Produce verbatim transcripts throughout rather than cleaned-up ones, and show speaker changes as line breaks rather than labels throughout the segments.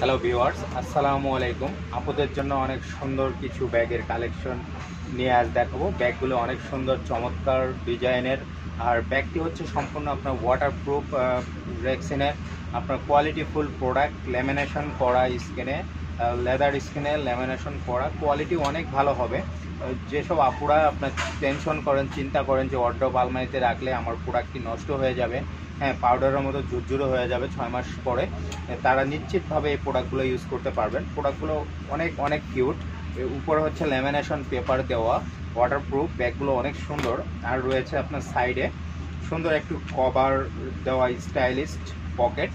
Hello viewers, আসসালামু আলাইকুম। আপনাদের জন্য অনেক সুন্দর কিছু ব্যাগের কালেকশন নিয়ে আজ দেখাবো। ব্যাগগুলো অনেক সুন্দর, চমৎকার ডিজাইনের। আর ব্যাগটি হচ্ছে সম্পূর্ণ আপনার ওয়াটারপ্রুফ রেক্সিনের, আপনার কোয়ালিটি ফুল প্রোডাক্ট, ল্যামিনেশন করা স্কিনে, লেদার স্কিনে ল্যামিনেশন করা, কোয়ালিটি অনেক ভালো হবে। যেসব আপুরা আপনার টেনশন করেন, চিন্তা করেন যে ওয়ার্ড্রপ আলমারিতে রাখলে আমার প্রোডাক্টটি নষ্ট হয়ে যাবে, হ্যাঁ পাউডারের মতো ঝুরঝুরে হয়ে যাবে ছয় মাস পরে, তারা নিশ্চিতভাবে এই প্রোডাক্টগুলো ইউজ করতে পারবেন। প্রোডাক্টগুলো অনেক অনেক কিউট। উপরে হচ্ছে ল্যামিনেশন পেপার দেওয়া, ওয়াটারপ্রুফ, ব্যাগগুলো অনেক সুন্দর। আর রয়েছে আপনার সাইডে সুন্দর একটু কভার দেওয়া স্টাইলিস্ট পকেট,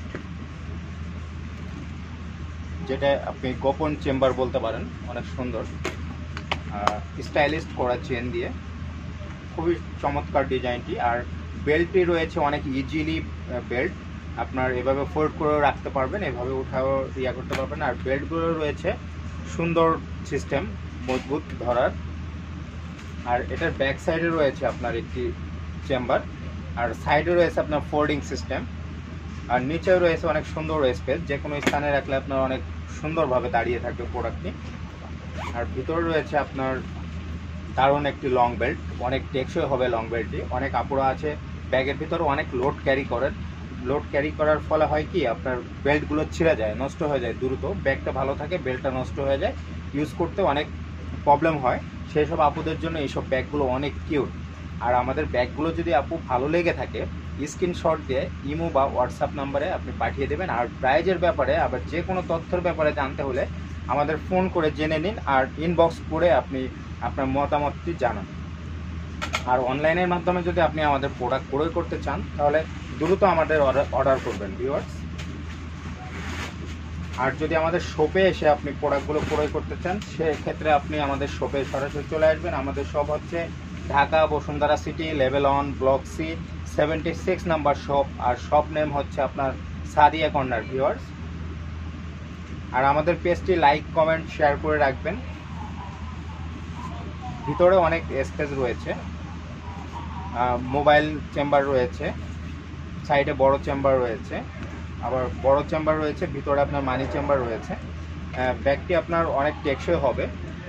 যেটা আপনি গোপন চেম্বার বলতে পারেন। অনেক সুন্দর স্টাইলিস্ট করা চেন দিয়ে, খুবই চমৎকার ডিজাইনটি। আর বেল্টটি রয়েছে অনেক ইজিলি বেল্ট, আপনার এভাবে ফোল্ড করেও রাখতে পারবেন, এভাবে উঠাও ইয়া করতে পারবেন। আর বেল্টগুলো রয়েছে সুন্দর সিস্টেম, মজবুত ধরার। আর এটার ব্যাক সাইডে রয়েছে আপনার একটি চেম্বার, আর সাইডে রয়েছে আপনার ফোল্ডিং সিস্টেম। আর নিচেও রয়েছে অনেক সুন্দর স্পেস, যে কোনো স্থানে রাখলে আপনার অনেক সুন্দরভাবে দাঁড়িয়ে থাকবে প্রোডাক্টটি। আর ভিতরে রয়েছে আপনার দারুণ একটি লং বেল্ট, অনেক টেকসই হবে লং বেল্টটি। অনেক আপুরা আছে ব্যাগের ভিতরে অনেক লোড ক্যারি করেন, লোড ক্যারি করার ফলে হয় কি আপনার বেল্টগুলো ছিঁড়ে যায়, নষ্ট হয়ে যায় দ্রুত। ব্যাগটা ভালো থাকে, বেল্টটা নষ্ট হয়ে যায়, ইউজ করতে অনেক প্রবলেম হয়। সেই সব আপুদের জন্য এইসব ব্যাগগুলো অনেক কিউট। আর আমাদের ব্যাগগুলো যদি আপু ভালো লেগে থাকে, স্ক্রিনশট দিয়ে ইমো বা হোয়াটসঅ্যাপ নাম্বারে আপনি পাঠিয়ে দেবেন। আর প্রাইজের ব্যাপারে আবার যে কোনো তথ্যের ব্যাপারে জানতে হলে আমাদের ফোন করে জেনে নিন, আর ইনবক্স করে আপনি আপনার মতামতটি জানান। আর অনলাইনের মাধ্যমে যদি আপনি আমাদের প্রোডাক্ট ক্রয় করতে চান, তাহলে দ্রুত আমাদের অর্ডার করবেন ভিউয়ার্স। আর যদি আমাদের শপে এসে আপনি প্রোডাক্টগুলো ক্রয় করতে চান, সেক্ষেত্রে আপনি আমাদের শপে সরাসরি চলে আসবেন। আমাদের শপ হচ্ছে Dhaka Bashundhara city, level one, block C, seventy six number shop. আর শপ নেম হচ্ছে আপনার সাদিয়া কর্নার ভিউয়ার্স। আর আমাদের পেজটি লাইক, কমেন্ট, শেয়ার করে রাখবেন। ভিতরে অনেক স্পেস রয়েছে, মোবাইল চেম্বার রয়েছে, সাইডে বড় চেম্বার রয়েছে, আবার বড় চেম্বার রয়েছে, ভিতরে আপনার মানি চেম্বার রয়েছে। ব্যাগটি আপনার অনেক টেকসই হবে।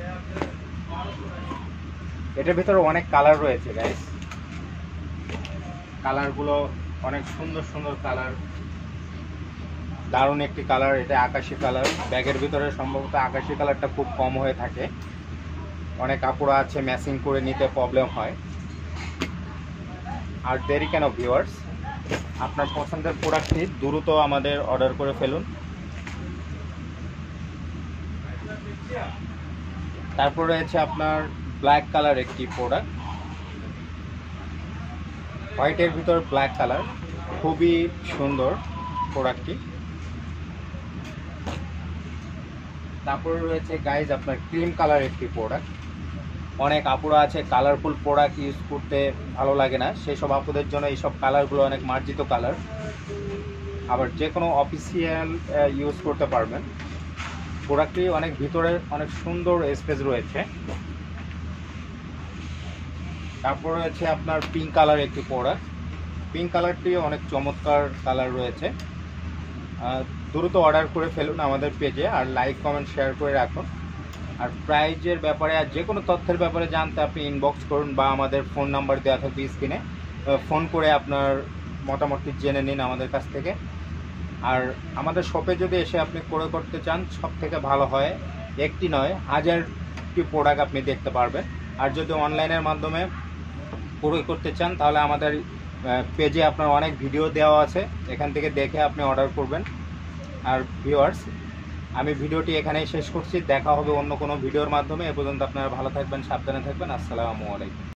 এটার ভিতরে অনেক কালার রয়েছে গাইস, কালারগুলো অনেক সুন্দর সুন্দর কালার, দারুণ একটি কালার। এটা আকাশি কালার, ব্যাগের ভিতরে সম্ভবত আকাশি কালারটা খুব কম হয়ে থাকে, অনেক কাপড় আছে ম্যাচিং করে নিতে প্রবলেম হয়। আর দেরি কেন ভিউয়ার্স, আপনার পছন্দের প্রোডাক্টটি দ্রুত আমাদের অর্ডার করে ফেলুন। তারপর রয়েছে আপনার ব্ল্যাক কালার একটি প্রোডাক্ট, হোয়াইটের ভিতর ব্ল্যাক কালার, খুবই সুন্দর প্রোডাক্টটি। তারপর রয়েছে গাইজ আপনার ক্রিম কালার একটি প্রোডাক্ট। অনেক আপুরা আছে কালারফুল প্রোডাক্ট ইউজ করতে ভালো লাগে না, সেই সব আপুদের জন্য এইসব কালারগুলো অনেক মার্জিত কালার। আবার যে কোনো অফিসিয়াল ইউজ করতে পারবেন। প্রোডাক্টটি অনেক ভিতরে অনেক সুন্দর স্পেস রয়েছে। তারপর রয়েছে আপনার পিঙ্ক কালার একটি প্রোডাক্ট, পিঙ্ক কালারটি অনেক চমৎকার কালার রয়েছে। দ্রুত অর্ডার করে ফেলুন আমাদের পেজে, আর লাইক, কমেন্ট, শেয়ার করে রাখুন। আর প্রাইজের ব্যাপারে আর যে কোনো তথ্যের ব্যাপারে জানতে আপনি ইনবক্স করুন, বা আমাদের ফোন নাম্বার দেওয়া থাকবে স্ক্রিনে, ফোন করে আপনার মতামতটি জেনে নিন আমাদের কাছ থেকে। আর আমাদের শপে যদি এসে আপনি ক্রয় করতে চান, সব থেকে ভালো হয় একটি নয় হাজারটি প্রোডাক্ট আপনি দেখতে পারবেন। আর যদি অনলাইনের মাধ্যমে ক্রয় করতে চান, তাহলে আমাদের পেজে আপনার অনেক ভিডিও দেওয়া আছে, এখান থেকে দেখে আপনি অর্ডার করবেন। আর ভিউয়ার্স, আমি ভিডিওটি এখানেই শেষ করছি, দেখা হবে অন্য কোনো ভিডিওর মাধ্যমে। এ পর্যন্ত আপনারা ভালো থাকবেন, সাবধানে থাকবেন। আসসালামু আলাইকুম।